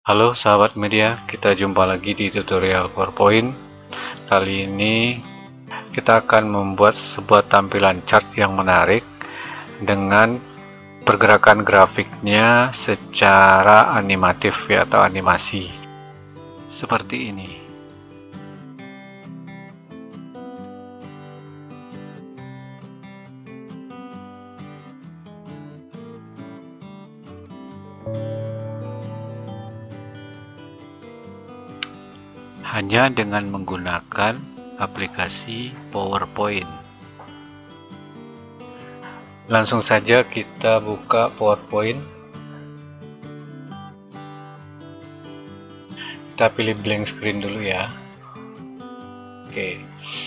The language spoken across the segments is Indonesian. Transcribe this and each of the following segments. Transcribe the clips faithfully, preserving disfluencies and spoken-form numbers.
Halo sahabat media, kita jumpa lagi di tutorial PowerPoint. Kali ini kita akan membuat sebuah tampilan chart yang menarik dengan pergerakan grafiknya secara animatif ya, atau animasi seperti ini. Hanya dengan menggunakan aplikasi PowerPoint. Langsung saja kita buka PowerPoint. Kita pilih blank screen dulu ya. Oke.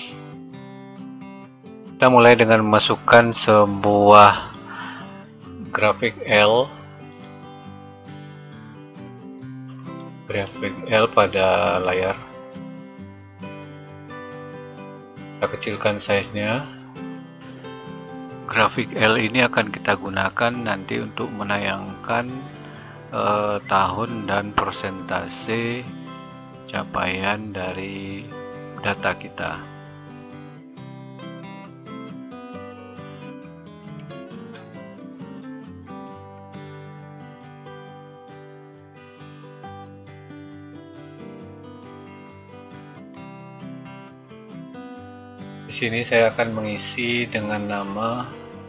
Kita mulai dengan memasukkan sebuah grafik L. Grafik L pada layar. Kita kecilkan size-nya. Grafik L ini akan kita gunakan nanti untuk menayangkan eh, tahun dan persentase capaian dari data kita. Di sini saya akan mengisi dengan nama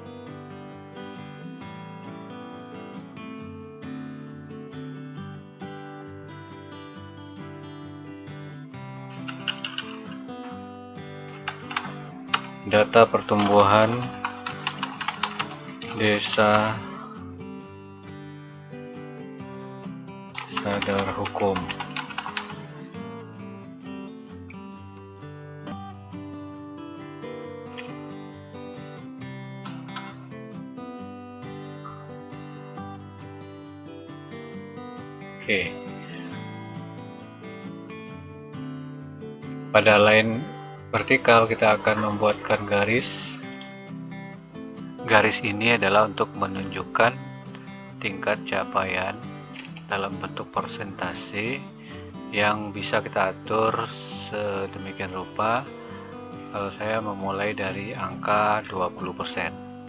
data pertumbuhan desa sadar hukum. Oke. Pada line vertikal kita akan membuatkan garis. Garis ini adalah untuk menunjukkan tingkat capaian dalam bentuk persentase yang bisa kita atur sedemikian rupa. Kalau saya memulai dari angka dua puluh persen.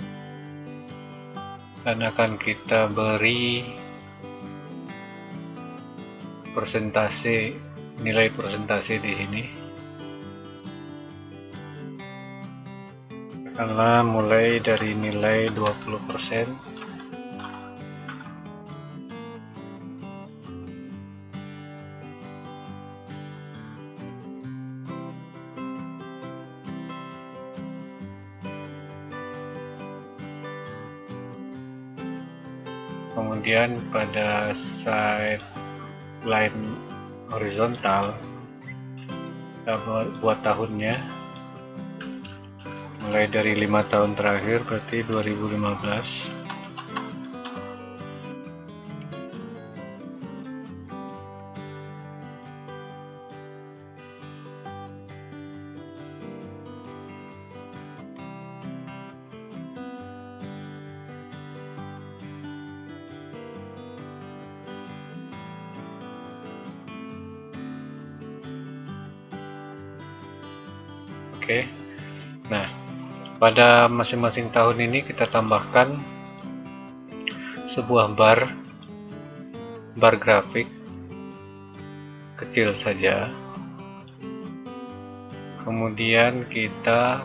Dan akan kita beri persentase, nilai persentase di sini. Karena mulai dari nilai dua puluh persen. Kemudian pada side line horizontal kita buat tahunnya mulai dari lima tahun terakhir, berarti dua ribu lima belas. Oke. Nah, pada masing-masing tahun ini kita tambahkan sebuah bar bar grafik kecil saja. Kemudian kita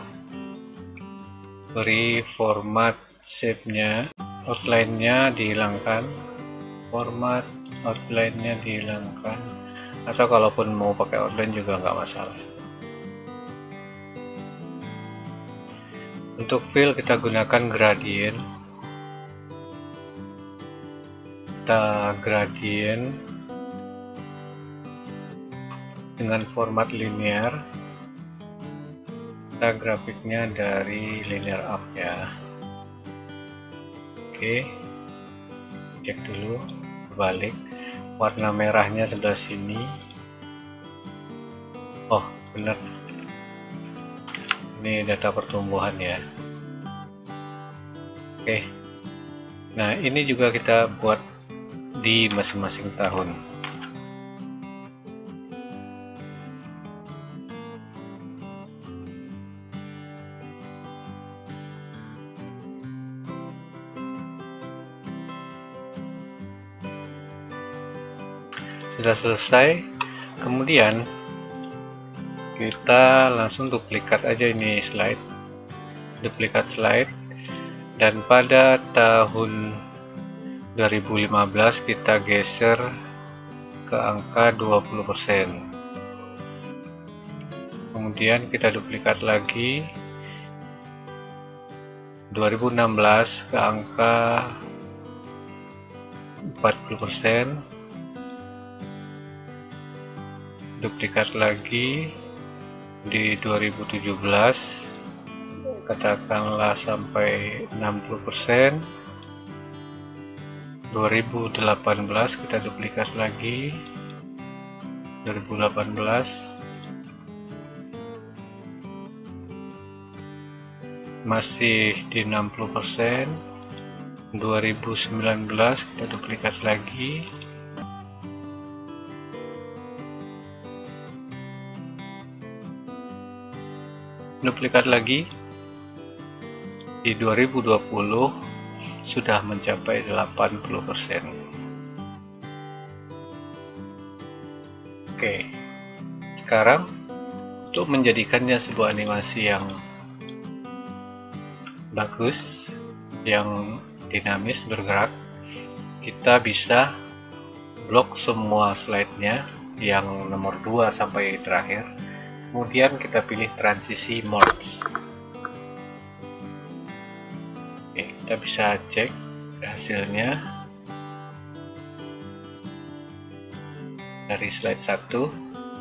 beri format shape-nya, outline-nya dihilangkan, format outline-nya dihilangkan, atau kalaupun mau pakai outline juga nggak masalah. Untuk fill kita gunakan gradient. Kita gradient dengan format linear. Kita grafiknya dari linear up ya. Oke. Cek dulu, balik. Warna merahnya sebelah sini. Oh, benar. Ini data pertumbuhan ya. Oke. Nah, ini juga kita buat di masing-masing tahun. Sudah selesai, kemudian kita langsung duplikat aja ini slide, duplikat slide, dan pada tahun dua ribu lima belas kita geser ke angka dua puluh persen. Kemudian kita duplikat lagi dua ribu enam belas ke angka empat puluh persen, duplikat lagi di dua ribu tujuh belas katakanlah sampai enam puluh persen, dua ribu delapan belas kita duplikat lagi dua ribu delapan belas masih di enam puluh persen, dua ribu sembilan belas kita duplikat lagi, duplikat lagi di dua ribu dua puluh sudah mencapai delapan puluh persen. Oke, sekarang untuk menjadikannya sebuah animasi yang bagus, yang dinamis bergerak, kita bisa blok semua slide-nya yang nomor dua sampai terakhir. Kemudian kita pilih transisi morph. Oke, kita bisa cek hasilnya dari slide satu.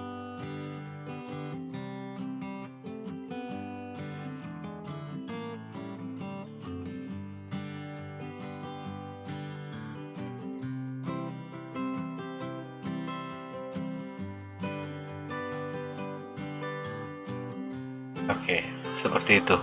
Oke, seperti itu.